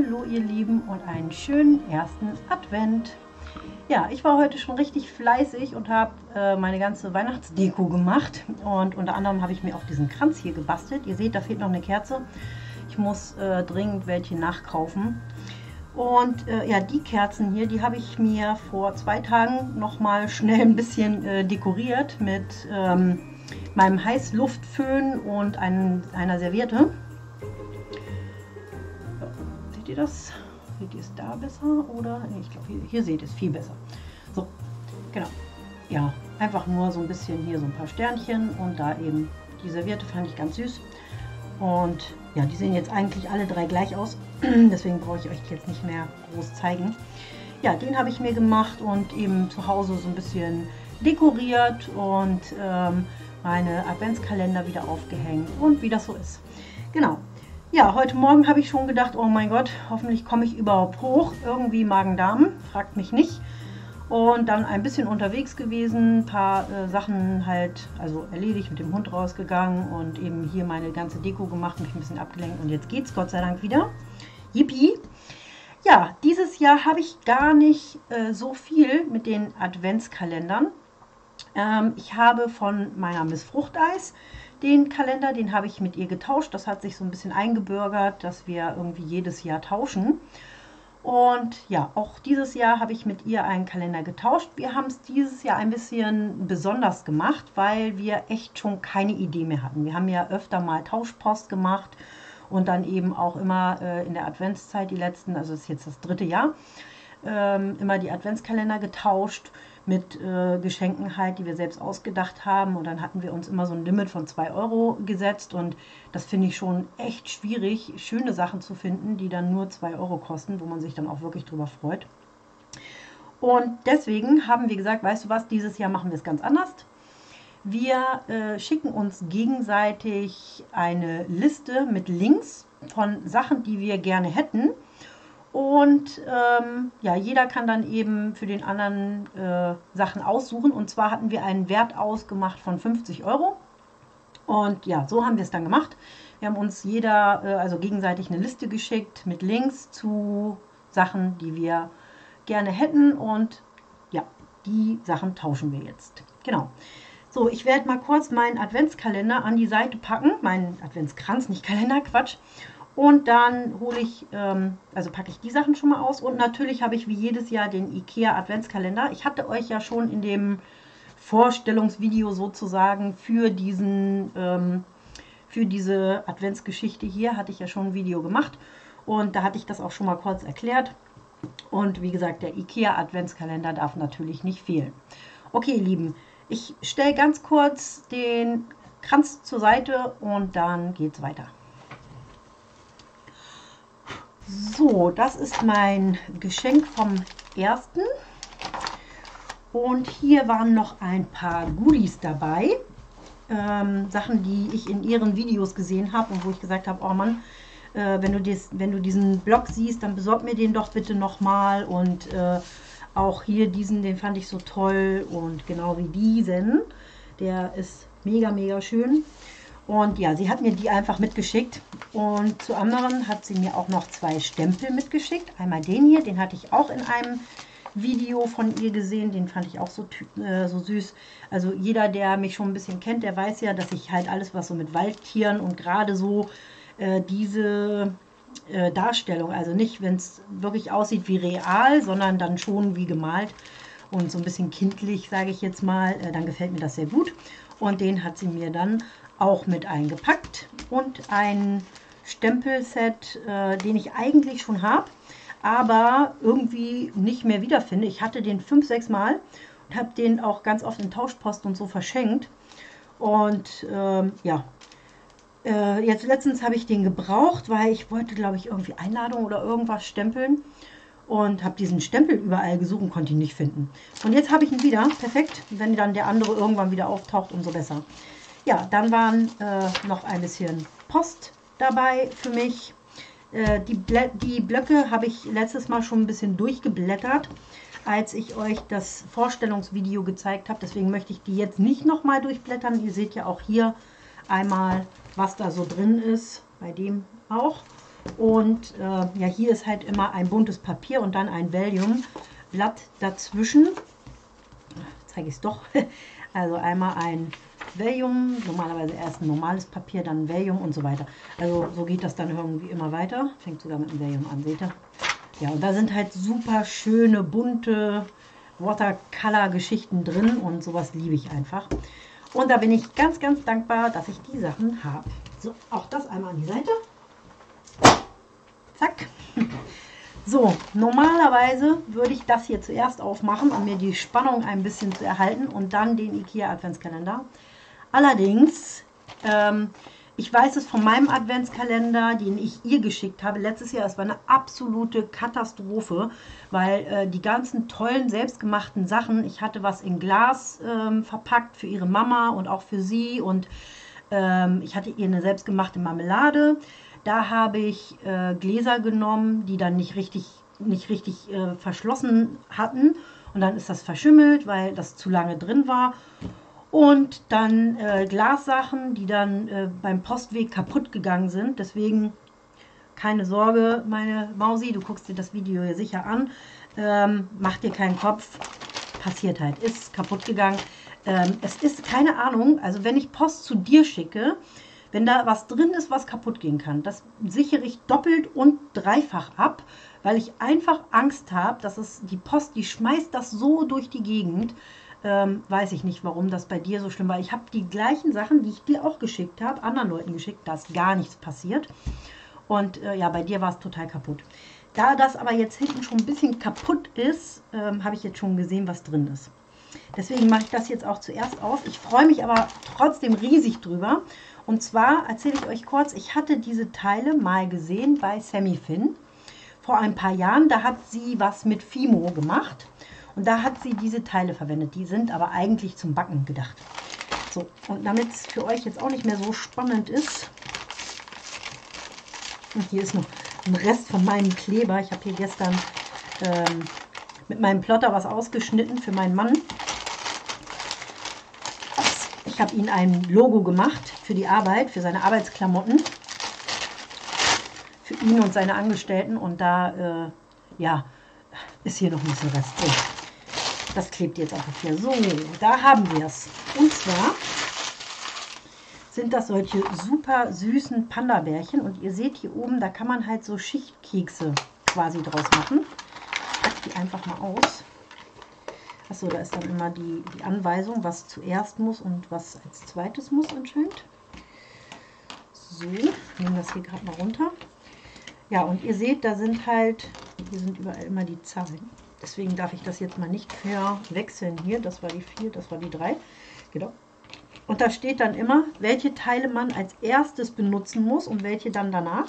Hallo ihr Lieben und einen schönen ersten Advent. Ja, ich war heute schon richtig fleißig und habe meine ganze Weihnachtsdeko gemacht und unter anderem habe ich mir auch diesen Kranz hier gebastelt. Ihr seht, da fehlt noch eine Kerze. Ich muss dringend welche nachkaufen. Und ja, die Kerzen hier, die habe ich mir vor 2 Tagen noch mal schnell ein bisschen dekoriert mit meinem Heißluftföhn und einer Serviette. Seht ihr das? Seht ihr es da besser? Oder? Nee, ich glaube, hier seht ihr es viel besser. So, genau. Ja, einfach nur so ein bisschen hier so ein paar Sternchen und da eben die Serviette fand ich ganz süß. Und ja, die sehen jetzt eigentlich alle 3 gleich aus. Deswegen brauche ich euch jetzt nicht mehr groß zeigen. Ja, den habe ich mir gemacht und eben zu Hause so ein bisschen dekoriert und meine Adventskalender wieder aufgehängt und wie das so ist. Genau. Ja, heute Morgen habe ich schon gedacht, oh mein Gott, hoffentlich komme ich überhaupt hoch. Irgendwie Magen-Darm, fragt mich nicht. Und dann ein bisschen unterwegs gewesen, ein paar Sachen halt, also erledigt, mit dem Hund rausgegangen und eben hier meine ganze Deko gemacht, mich ein bisschen abgelenkt und jetzt geht's Gott sei Dank wieder. Yippie! Ja, dieses Jahr habe ich gar nicht so viel mit den Adventskalendern. Ich habe von meiner Miss Fruchteis den Kalender, den habe ich mit ihr getauscht. Das hat sich so ein bisschen eingebürgert, dass wir irgendwie jedes Jahr tauschen. Und ja, auch dieses Jahr habe ich mit ihr einen Kalender getauscht. Wir haben es dieses Jahr ein bisschen besonders gemacht, weil wir echt schon keine Idee mehr hatten. Wir haben ja öfter mal Tauschpost gemacht und dann eben auch immer in der Adventszeit die letzten, also das ist jetzt das 3. Jahr, immer die Adventskalender getauscht mit Geschenken halt, die wir selbst ausgedacht haben. Und dann hatten wir uns immer so ein Limit von 2 Euro gesetzt. Und das finde ich schon echt schwierig, schöne Sachen zu finden, die dann nur 2 Euro kosten, wo man sich dann auch wirklich drüber freut. Und deswegen haben wir gesagt, weißt du was, dieses Jahr machen wir es ganz anders. Wir schicken uns gegenseitig eine Liste mit Links von Sachen, die wir gerne hätten. Und ja, jeder kann dann eben für den anderen Sachen aussuchen. Und zwar hatten wir einen Wert ausgemacht von 50 Euro. Und ja, so haben wir es dann gemacht. Wir haben uns jeder also gegenseitig eine Liste geschickt mit Links zu Sachen, die wir gerne hätten. Und ja, die Sachen tauschen wir jetzt. Genau. So, ich werde mal kurz meinen Adventskalender an die Seite packen. Meinen Adventskranz, nicht Kalender, Quatsch. Und dann hole ich, also packe ich die Sachen schon mal aus. Und natürlich habe ich wie jedes Jahr den IKEA Adventskalender. Ich hatte euch ja schon in dem Vorstellungsvideo sozusagen für diese Adventsgeschichte hier, hatte ich ja schon ein Video gemacht. Und da hatte ich das auch schon mal kurz erklärt. Und wie gesagt, der IKEA Adventskalender darf natürlich nicht fehlen. Okay, ihr Lieben, ich stelle ganz kurz den Kranz zur Seite und dann geht's weiter. So, das ist mein Geschenk vom 1. Und hier waren noch ein paar Goodies dabei. Sachen, die ich in ihren Videos gesehen habe und wo ich gesagt habe, oh Mann, wenn du diesen Blog siehst, dann besorg mir den doch bitte nochmal. Und auch hier den fand ich so toll und genau wie diesen. Der ist mega, mega schön. Und ja, sie hat mir die einfach mitgeschickt. Und zu anderen hat sie mir auch noch 2 Stempel mitgeschickt. Einmal den hier, den hatte ich auch in einem Video von ihr gesehen. Den fand ich auch so süß. Also jeder, der mich schon ein bisschen kennt, der weiß ja, dass ich halt alles, was so mit Waldtieren und gerade so diese Darstellung, also nicht, wenn es wirklich aussieht wie real, sondern dann schon wie gemalt und so ein bisschen kindlich, sage ich jetzt mal, dann gefällt mir das sehr gut. Und den hat sie mir dann auch mit eingepackt und ein Stempelset, den ich eigentlich schon habe, aber irgendwie nicht mehr wiederfinde. Ich hatte den 5, 6 Mal und habe den auch ganz oft in Tauschpost und so verschenkt. Und ja, jetzt letztens habe ich den gebraucht, weil ich wollte, glaube ich, irgendwie Einladung oder irgendwas stempeln. Und habe diesen Stempel überall gesucht und konnte ihn nicht finden. Und jetzt habe ich ihn wieder. Perfekt. Wenn dann der andere irgendwann wieder auftaucht, umso besser. Ja, dann waren noch ein bisschen Post dabei für mich. Die Blöcke habe ich letztes Mal schon ein bisschen durchgeblättert, als ich euch das Vorstellungsvideo gezeigt habe. Deswegen möchte ich die jetzt nicht nochmal durchblättern. Ihr seht ja auch hier einmal, was da so drin ist. Bei dem auch. Und ja, hier ist halt immer ein buntes Papier und dann ein Valium-Blatt dazwischen. Zeige ich es doch. Also einmal ein Valium, normalerweise erst ein normales Papier, dann Valium und so weiter. Also so geht das dann irgendwie immer weiter. Fängt sogar mit dem Valium an, seht ihr? Ja, und da sind halt super schöne, bunte Watercolor-Geschichten drin und sowas liebe ich einfach. Und da bin ich ganz, ganz dankbar, dass ich die Sachen habe. So, auch das einmal an die Seite. Zack. So, normalerweise würde ich das hier zuerst aufmachen, um mir die Spannung ein bisschen zu erhalten und dann den IKEA Adventskalender. Allerdings, ich weiß es von meinem Adventskalender, den ich ihr geschickt habe, letztes Jahr, es war eine absolute Katastrophe, weil die ganzen tollen, selbstgemachten Sachen, ich hatte was in Glas verpackt für ihre Mama und auch für sie und ich hatte ihr eine selbstgemachte Marmelade. Da habe ich Gläser genommen, die dann nicht richtig verschlossen hatten. Und dann ist das verschimmelt, weil das zu lange drin war. Und dann Glassachen, die dann beim Postweg kaputt gegangen sind. Deswegen keine Sorge, meine Mausi, du guckst dir das Video hier sicher an. Mach dir keinen Kopf, passiert halt, ist kaputt gegangen. Es ist keine Ahnung, also wenn ich Post zu dir schicke, wenn da was drin ist, was kaputt gehen kann, das sichere ich doppelt und dreifach ab, weil ich einfach Angst habe, dass es die Post, die schmeißt das so durch die Gegend. Weiß ich nicht, warum das bei dir so schlimm war. Ich habe die gleichen Sachen, die ich dir auch geschickt habe, anderen Leuten geschickt, da ist gar nichts passiert. Und ja, bei dir war es total kaputt. Da das aber jetzt hinten schon ein bisschen kaputt ist, habe ich jetzt schon gesehen, was drin ist. Deswegen mache ich das jetzt auch zuerst auf. Ich freue mich aber trotzdem riesig drüber. Und zwar erzähle ich euch kurz, ich hatte diese Teile mal gesehen bei Semifin vor ein paar Jahren. Da hat sie was mit Fimo gemacht und da hat sie diese Teile verwendet. Die sind aber eigentlich zum Backen gedacht. So, und damit es für euch jetzt auch nicht mehr so spannend ist, hier ist noch ein Rest von meinem Kleber. Ich habe hier gestern mit meinem Plotter was ausgeschnitten für meinen Mann. Ich habe ihm ein Logo gemacht für die Arbeit, für seine Arbeitsklamotten, für ihn und seine Angestellten. Und da ja, ist hier noch ein bisschen Rest. So, das klebt jetzt auf hier. So, da haben wir es. Und zwar sind das solche super süßen Panda-Bärchen. Und ihr seht hier oben, da kann man halt so Schichtkekse quasi draus machen. Ich packe die einfach mal aus. Achso, da ist dann immer die Anweisung, was zuerst muss und was als zweites muss anscheinend. So, ich nehme das hier gerade mal runter. Ja, und ihr seht, da sind halt, hier sind überall immer die Zahlen. Deswegen darf ich das jetzt mal nicht verwechseln hier. Das war die 4, das war die 3. Genau. Und da steht dann immer, welche Teile man als erstes benutzen muss und welche dann danach.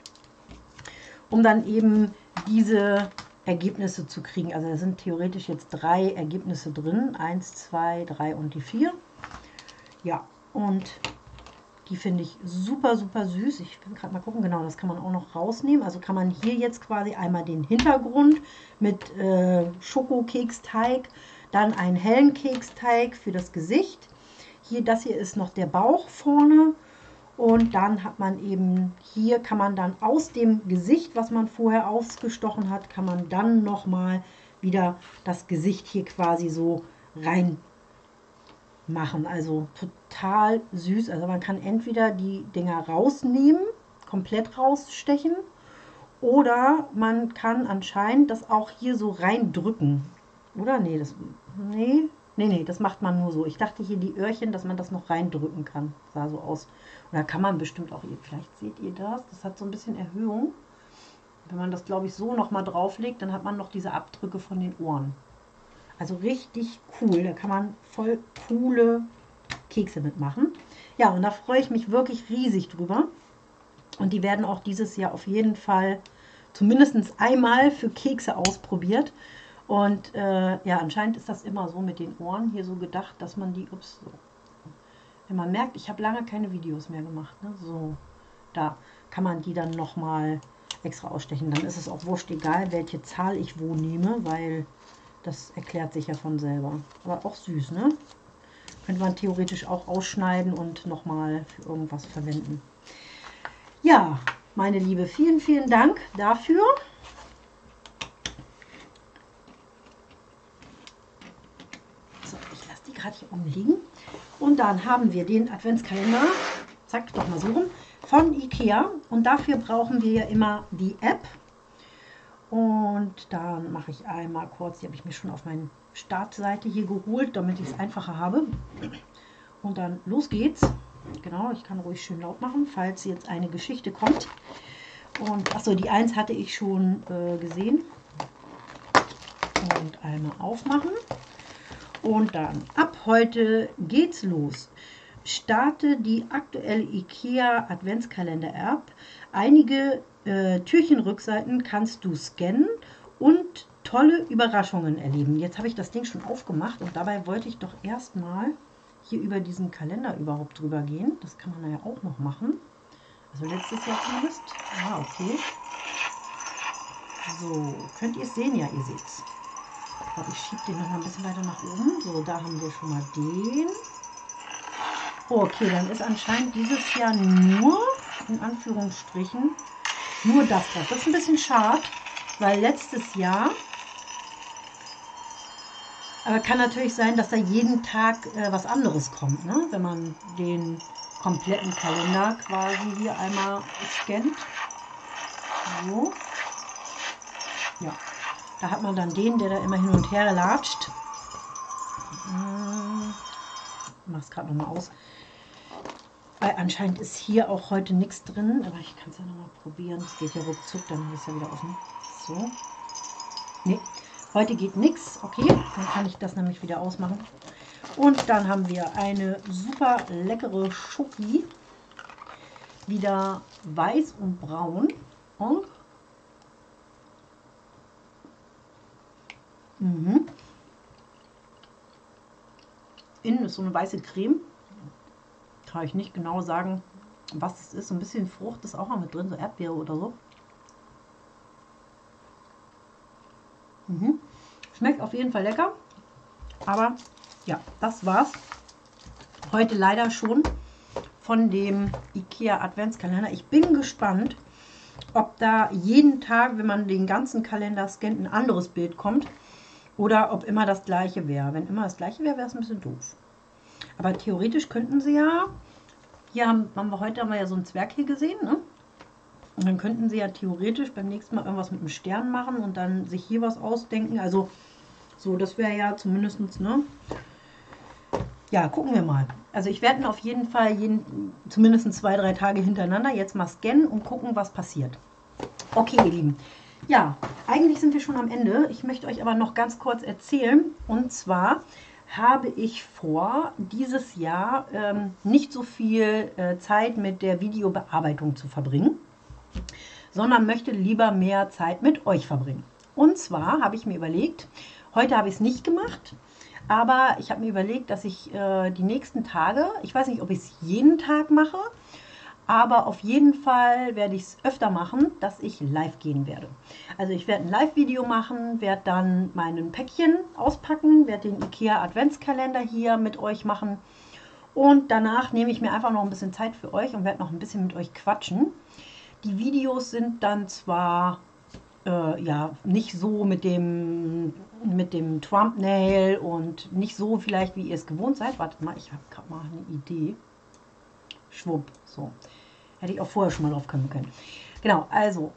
Um dann eben diese Ergebnisse zu kriegen. Also da sind theoretisch jetzt 3 Ergebnisse drin. 1, 2, 3 und die 4. Ja, und die finde ich super, super süß. Ich will gerade mal gucken, genau, das kann man auch noch rausnehmen. Also kann man hier jetzt quasi einmal den Hintergrund mit Schokokeksteig, dann einen hellen Keksteig für das Gesicht. Hier, das hier ist noch der Bauch vorne. Und dann hat man eben, hier kann man dann aus dem Gesicht, was man vorher ausgestochen hat, kann man dann nochmal wieder das Gesicht hier quasi so rein machen. Also total süß. Also man kann entweder die Dinger rausnehmen, komplett rausstechen, oder man kann anscheinend das auch hier so reindrücken. Oder? Nee, Nee, das macht man nur so. Ich dachte hier die Öhrchen, dass man das noch reindrücken kann. Sah so aus. Und da kann man bestimmt auch, vielleicht seht ihr das, das hat so ein bisschen Erhöhung. Wenn man das, glaube ich, so nochmal drauflegt, dann hat man noch diese Abdrücke von den Ohren. Also richtig cool. Da kann man voll coole Kekse mitmachen. Ja, und da freue ich mich wirklich riesig drüber. Und die werden auch dieses Jahr auf jeden Fall zumindest einmal für Kekse ausprobiert. Und ja, anscheinend ist das immer so mit den Ohren hier so gedacht, dass man die, ups, so. Wenn man merkt, ich habe lange keine Videos mehr gemacht, ne? So, da kann man die dann nochmal extra ausstechen. Dann ist es auch wurscht egal, welche Zahl ich wo nehme, weil das erklärt sich ja von selber. Aber auch süß, ne? Könnte man theoretisch auch ausschneiden und nochmal für irgendwas verwenden. Ja, meine Liebe, vielen, vielen Dank dafür. So, ich lasse die gerade hier umliegen. Und dann haben wir den Adventskalender, zack, doch mal so rum, von Ikea. Und dafür brauchen wir ja immer die App. Und dann mache ich einmal kurz, die habe ich mir schon auf meine Startseite hier geholt, damit ich es einfacher habe. Und dann los geht's. Genau, ich kann ruhig schön laut machen, falls jetzt eine Geschichte kommt. Und achso, die 1 hatte ich schon gesehen. Und einmal aufmachen. Und dann ab heute geht's los. Starte die aktuelle IKEA Adventskalender-App. Einige Türchenrückseiten kannst du scannen und tolle Überraschungen erleben. Jetzt habe ich das Ding schon aufgemacht und dabei wollte ich doch erstmal hier über diesen Kalender überhaupt drüber gehen. Das kann man ja auch noch machen. Also letztes Jahr zumindest. Ah, okay. So, könnt ihr es sehen? Ja, ihr seht es. Ich glaube, ich schiebe den noch mal ein bisschen weiter nach oben. So, da haben wir schon mal den. Okay, dann ist anscheinend dieses Jahr nur, in Anführungsstrichen, nur das drauf. Das ist ein bisschen schade, weil letztes Jahr, aber kann natürlich sein, dass da jeden Tag was anderes kommt, ne? Wenn man den kompletten Kalender quasi hier einmal scannt. So. Ja, da hat man dann den, der da immer hin und her latscht. Ich mache es gerade nochmal aus. Weil anscheinend ist hier auch heute nichts drin, aber ich kann es ja nochmal probieren. Es geht ja ruckzuck, dann ist ja wieder offen. So. Nee, heute geht nichts. Okay, dann kann ich das nämlich wieder ausmachen. Und dann haben wir eine super leckere Schoki. Wieder weiß und braun. Und innen ist so eine weiße Creme. Kann ich nicht genau sagen, was es ist. So ein bisschen Frucht ist auch noch mit drin, so Erdbeere oder so. Schmeckt auf jeden Fall lecker. Aber ja, das war's. Heute leider schon von dem IKEA Adventskalender. Ich bin gespannt, ob da jeden Tag, wenn man den ganzen Kalender scannt, ein anderes Bild kommt. Oder ob immer das gleiche wäre. Wenn immer das gleiche wäre, wäre es ein bisschen doof. Aber theoretisch könnten sie ja, hier haben wir heute ja so einen Zwerg hier gesehen, ne? Und dann könnten sie ja theoretisch beim nächsten Mal irgendwas mit einem Stern machen und dann sich hier was ausdenken. Also so, das wäre ja zumindest, ne? Ja, gucken wir mal. Also ich werde auf jeden Fall zumindest 2-3 Tage hintereinander jetzt mal scannen und gucken, was passiert. Okay, ihr Lieben. Ja, eigentlich sind wir schon am Ende. Ich möchte euch aber noch ganz kurz erzählen. Und zwar habe ich vor, dieses Jahr nicht so viel Zeit mit der Videobearbeitung zu verbringen, sondern möchte lieber mehr Zeit mit euch verbringen. Und zwar habe ich mir überlegt, heute habe ich es nicht gemacht, aber ich habe mir überlegt, dass ich die nächsten Tage, ich weiß nicht, ob ich es jeden Tag mache, aber auf jeden Fall werde ich es öfter machen, dass ich live gehen werde. Also ich werde ein Live-Video machen, werde dann meinen Päckchen auspacken, werde den IKEA Adventskalender hier mit euch machen und danach nehme ich mir einfach noch ein bisschen Zeit für euch und werde noch ein bisschen mit euch quatschen. Die Videos sind dann zwar ja nicht so mit dem Thumbnail und nicht so vielleicht, wie ihr es gewohnt seid. Wartet mal, ich habe gerade mal eine Idee. Schwupp, so. Hätte ich auch vorher schon mal drauf kommen können. Genau, also,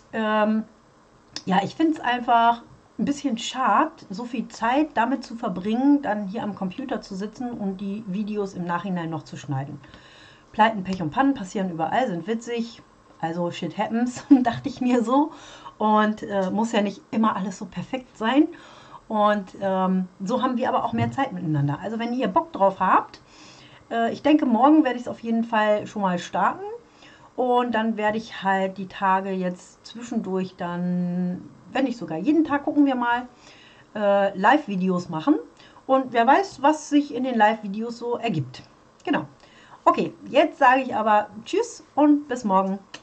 ja, ich finde es einfach ein bisschen schade, so viel Zeit damit zu verbringen, dann hier am Computer zu sitzen und die Videos im Nachhinein noch zu schneiden. Pleiten, Pech und Pannen passieren überall, sind witzig, also shit happens, dachte ich mir so. Und muss ja nicht immer alles so perfekt sein. Und so haben wir aber auch mehr Zeit miteinander. Also wenn ihr Bock drauf habt, ich denke, morgen werde ich es auf jeden Fall schon mal starten. Und dann werde ich halt die Tage jetzt zwischendurch dann, wenn nicht sogar jeden Tag, gucken wir mal, Live-Videos machen. Und wer weiß, was sich in den Live-Videos so ergibt. Genau. Okay, jetzt sage ich aber Tschüss und bis morgen.